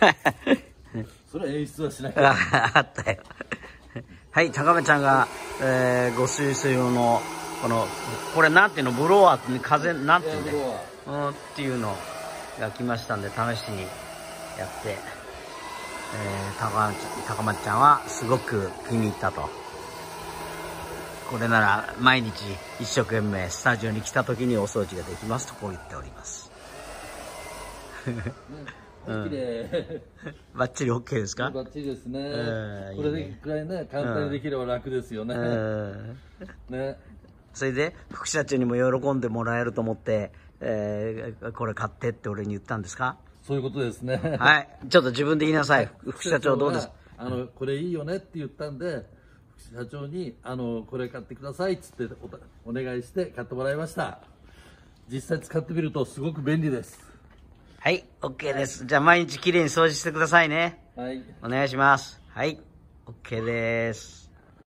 それは演出はしない。 あったよ。はい、高めちゃんが、ご水水用の、これなんていうの、ブロワーって風、なんていうんだよ。っていうのが来ましたんで、試しにやって、高松ちゃんはすごく気に入ったと。これなら毎日一生懸命スタジオに来た時にお掃除ができますとこう言っております。 綺麗。 バッチリ OK ですか？ バッチリですね。これでくらいね、簡単にできれば楽ですよね。ね。 それで副社長にも喜んでもらえると思って、これ買ってって俺に言ったんですか？ そういうことですね。 はい。ちょっっと自分で言いなさい。副社長どうですか？ これいいよねって言ったんで、副社長に、これ買ってくださいっつってお願いして買ってもらいました。実際使ってみるとすごく便利です。 はい、OK です。じゃあ毎日きれいに掃除してくださいね。 はい。 お願いします。はい、OK です。